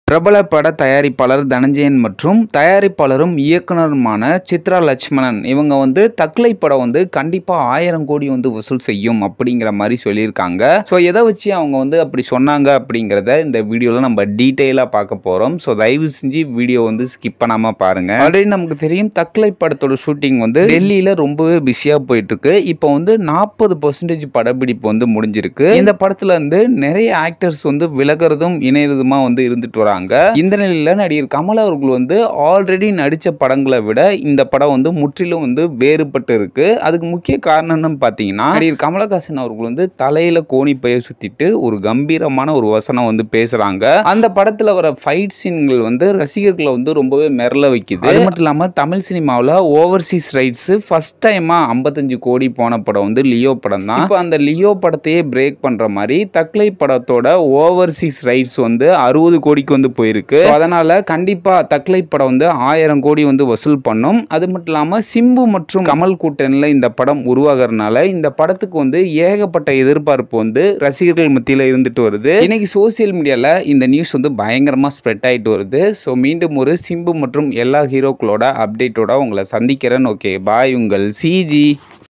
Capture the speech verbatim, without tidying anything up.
பிரபல பட தயாரிப்பாளர் தனஞ்சயன் மற்றும் தயாரிப்பாளரும் இயக்குனருமான சித்ரா லட்சுமணன் இவங்க வந்து தக்லை படம் வந்து கண்டிப்பா ஆயிரம் கோடி வந்து வசூல் செய்யும் அப்படிங்கிற மாதிரி சொல்லியிருக்காங்க. ஸோ எதை வச்சு அவங்க வந்து அப்படி சொன்னாங்க அப்படிங்கிறத இந்த வீடியோவில் நம்ம டீட்டெயிலாக பார்க்க போகிறோம். ஸோ தயவு செஞ்சு வீடியோ வந்து ஸ்கிப் பண்ணாமல் பாருங்க. ஆல்ரெடி நமக்கு தெரியும் தக்லை படத்தோட ஷூட்டிங் வந்து டெல்லியில் ரொம்பவே பிஸியாக போயிட்டு இருக்கு. இப்போ வந்து நாற்பது பர்சன்டேஜ் படப்பிடிப்பு வந்து முடிஞ்சிருக்கு. இந்த படத்துல இருந்து நிறைய ஆக்டர்ஸ் வந்து விலகிறதும் இணையறதுமா வந்து இருந்துட்டு வராங்க. இந்த நிலையில நடிகர் கமல் அவர்கள் வந்து ஆல்ரெடி நடிச்ச படங்களை விட இந்த படம் வந்து முற்றிலும் வந்து வேறுபட்டு இருக்கு. அதுக்கு முக்கிய காரணம் பாத்தீங்கன்னா நடிகர் கமலஹாசன் அவர்கள் வந்து தலையில கோணி பைய சுத்திட்டு ஒரு கம்பீரமான ஒரு வசனம் வந்து பேசுறாங்க. அந்த படத்துல வர ஃபைட் சீன்கள் வந்து ரசிகர்களை வந்து ரொம்பவே மிரள வைக்குது. அது மட்டும் இல்லாம தமிழ் சினிமாவில் ஓவர்சீஸ் ரைட்ஸ் ஃபர்ஸ்ட் டைமா ஐம்பத்தஞ்சு கோடி போன படம் வந்து லியோ படம் தான். இப்போ அந்த லியோ படத்தையே பிரேக் பண்ற மாதிரி தக்லை படத்தோட ஓவர்சீஸ் ரைட்ஸ் வந்து அறுபது கோடிக்கு வந்து போயிருக்கு. அதனால கண்டிப்பா தக்லை படம் வந்து ஆயிரம் கோடி வந்து வசூல் பண்ணும். அது மட்டும் இல்லாம சிம்பு மற்றும் கமல் கூட்டணியில் இந்த படம் உருவாகிறதுனால இந்த படத்துக்கு வந்து ஏகப்பட்ட எதிர்பார்ப்பு வந்து ரசிகர்கள் மத்தியில் இருந்துட்டு வருது. இன்னைக்கு சோசியல் மீடியால இந்த நியூஸ் வந்து பயங்கரமா ஸ்ப்ரெட் ஆயிட்டு வருது. ஸோ மீண்டும் ஒரு சிம்பு மற்றும் எல்லா ஹீரோக்களோட அப்டேட்டோட உங்களை சந்திக்கிறேன். ஓகே பாய், உங்கள் சிஜி.